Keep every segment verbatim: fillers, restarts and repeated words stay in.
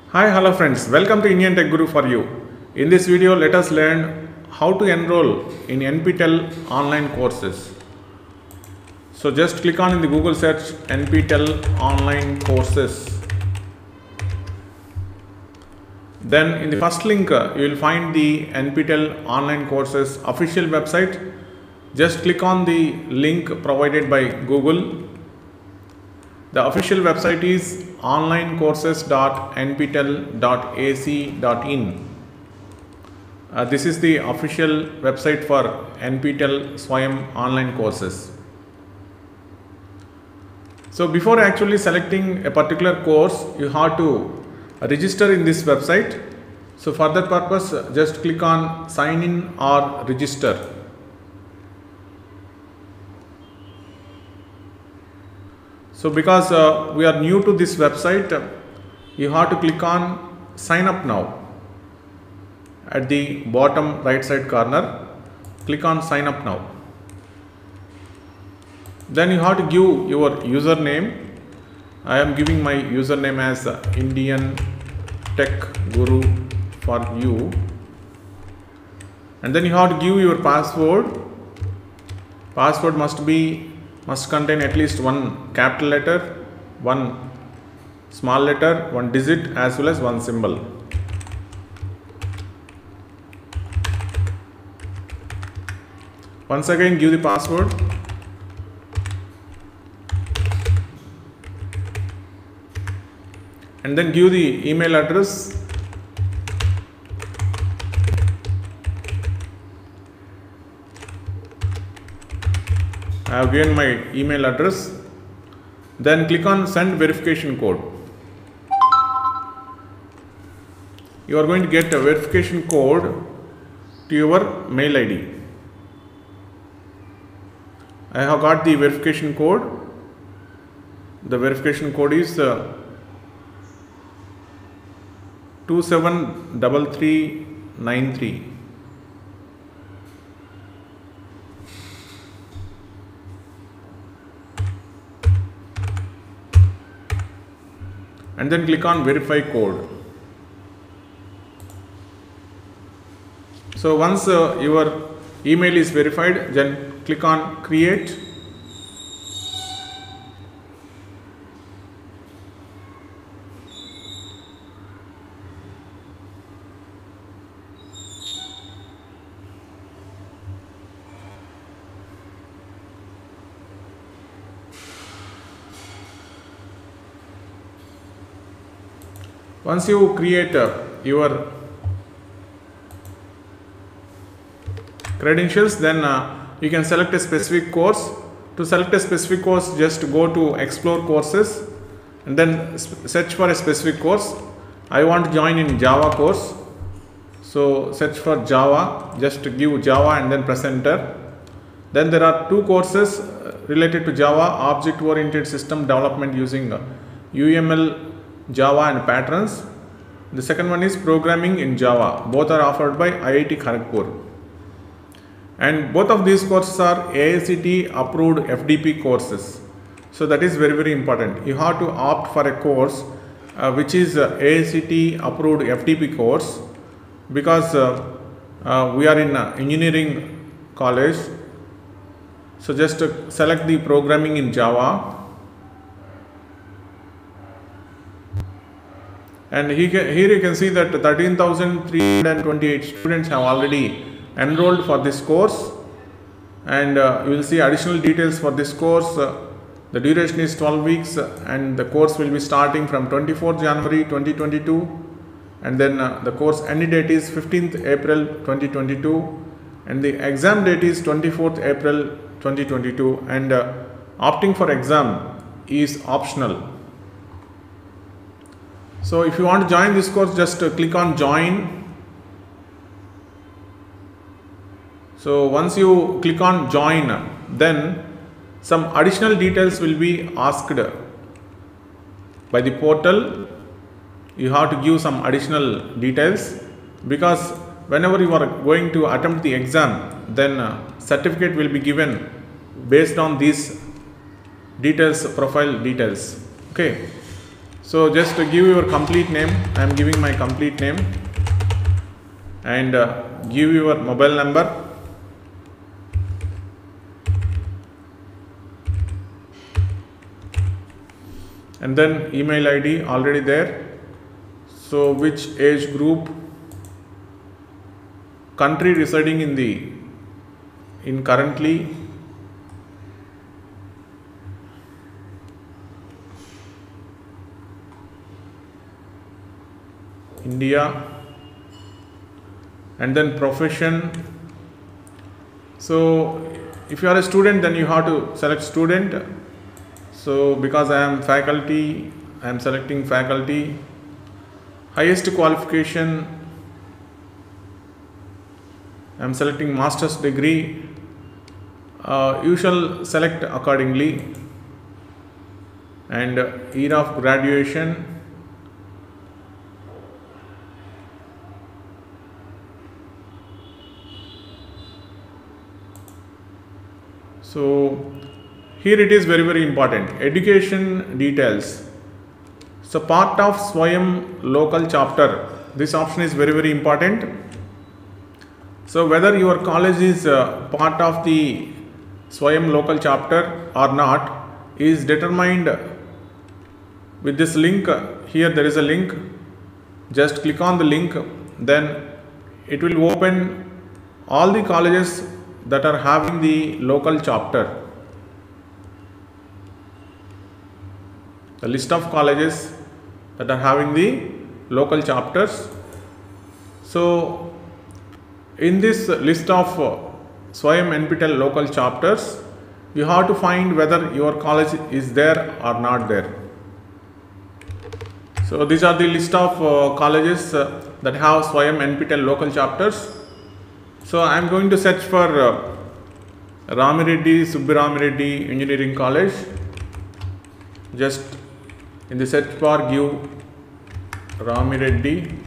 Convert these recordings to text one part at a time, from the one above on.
Hi, hello friends. Welcome to Indian Tech Guru for you. In this video, let us learn how to enroll in N P T E L online courses. So just click on in the Google search N P T E L online courses. Then in the first link, uh, you will find the N P T E L online courses official website. Just click on the link provided by Google. The official website is online courses dot N P T E L dot A C dot in. Uh, this is the official website for N P T E L Swayam online courses. So before actually selecting a particular course, you have to register in this website. So for that purpose, just click on sign in or register. So because uh, we are new to this website, uh, you have to click on sign up now at the bottom right side corner. Click on sign up now. Then you have to give your username. I am giving my username as uh, Indian Tech Guru for you. And then you have to give your password. Password must be must contain at least one capital letter, one small letter, one digit as well as one symbol. Once again give the password. And then give the email address. I have given my email address. Then click on send verification code. You are going to get a verification code to your mail I D. I have got the verification code. The verification code is uh, two seven three three nine three. And then click on verify code. So once uh, your email is verified, then click on create. Once you create uh, your credentials, then uh, you can select a specific course. To select a specific course, just go to explore courses and then search for a specific course. I want to join in Java course. So search for Java, just give Java and then press enter. Then there are two courses related to Java, object oriented system development using U M L, Java and patterns. The second one is programming in Java. Both are offered by I I T Kharagpur. And both of these courses are A I C T E approved F D P courses. So that is very very important. You have to opt for a course uh, which is uh, A I C T E approved F D P course, because uh, uh, we are in uh, engineering college. So just uh, select the programming in Java. And here you can see that thirteen thousand three hundred twenty-eight students have already enrolled for this course, and uh, you will see additional details for this course. Uh, the duration is twelve weeks uh, and the course will be starting from twenty-fourth January twenty twenty-two, and then uh, the course end date is fifteenth April twenty twenty-two, and the exam date is twenty-fourth April twenty twenty-two, and uh, opting for exam is optional. So if you want to join this course, just uh, click on join. So once you click on join, then some additional details will be asked by the portal. You have to give some additional details, because whenever you are going to attempt the exam, then uh, certificate will be given based on these details, profile details. Okay. So just to give your complete name, I am giving my complete name, and uh, give your mobile number, and then email I D already there. So which age group, country residing in the in currently, India, and then profession. So if you are a student, then you have to select student. So because I am faculty, I am selecting faculty. Highest qualification, I am selecting master's degree. Uh, you shall select accordingly. And uh, year of graduation, so here it is very very important, education details. So part of Swayam local chapter, this option is very very important. So whether your college is uh, part of the Swayam local chapter or not is determined with this link. Here there is a link, just click on the link, then it will open all the colleges that are having the local chapter. The list of colleges that are having the local chapters. So in this list of uh, Swayam N P T E L local chapters, you have to find whether your college is there or not there. So these are the list of uh, colleges uh, that have Swayam N P T E L local chapters. So I am going to search for uh, Ramireddy Subbaramiredi Engineering College. Just in the search bar give Ramireddy.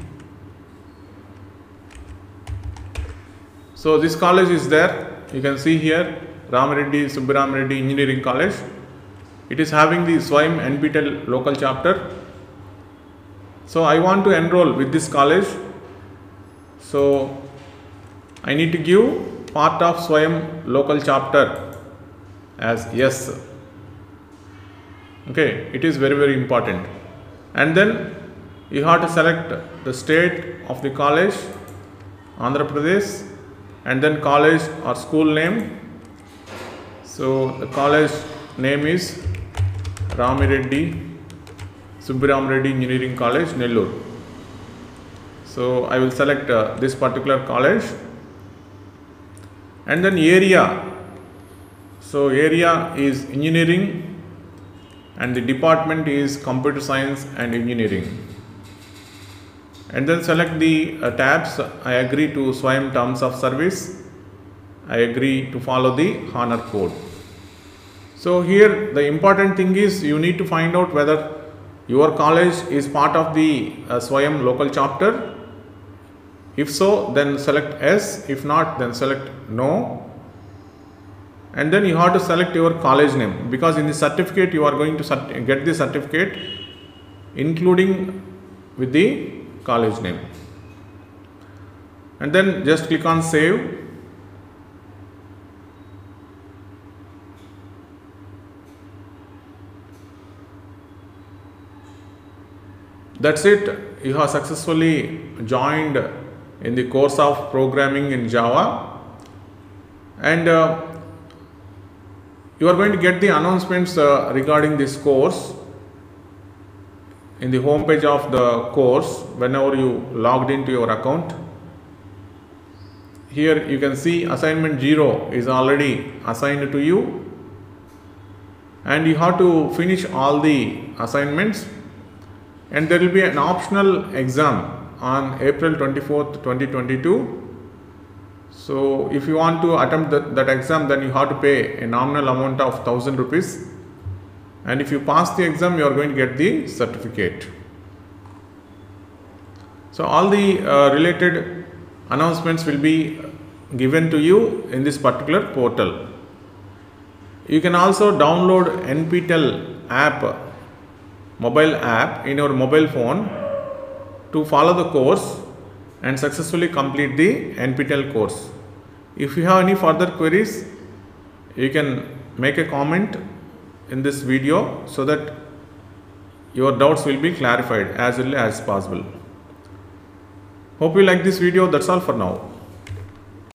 So this college is there. You can see here Ramireddy Subbaramiredi Engineering College. It is having the Swayam N P T E L local chapter. So I want to enroll with this college. So I need to give part of Swayam local chapter as yes. Okay, it is very very important. And then you have to select the state of the college, Andhra Pradesh, and then college or school name. So the college name is Ramireddy Subbaramiredi Engineering College, Nellore. So I will select uh, this particular college, and then area. So area is engineering and the department is computer science and engineering. And then select the uh, tabs. I agree to Swayam terms of service. I agree to follow the honor code. So here the important thing is you need to find out whether your college is part of the uh, Swayam local chapter. If so, then select yes. If not, then select no. And then you have to select your college name, because in the certificate you are going to get the certificate including with the college name. And then just click on save. That's it. You have successfully joined in the course of programming in Java, and uh, you are going to get the announcements uh, regarding this course in the home page of the course whenever you logged into your account. Here you can see assignment zero is already assigned to you, and you have to finish all the assignments, and there will be an optional exam on April twenty-fourth twenty twenty-two. So if you want to attempt that, that exam, then you have to pay a nominal amount of one thousand rupees, and if you pass the exam you are going to get the certificate. So all the uh, related announcements will be given to you in this particular portal. You can also download N P T E L app mobile app in your mobile phone to follow the course and successfully complete the N P T E L course. If you have any further queries, you can make a comment in this video so that your doubts will be clarified as early as possible. Hope you like this video. That's all for now.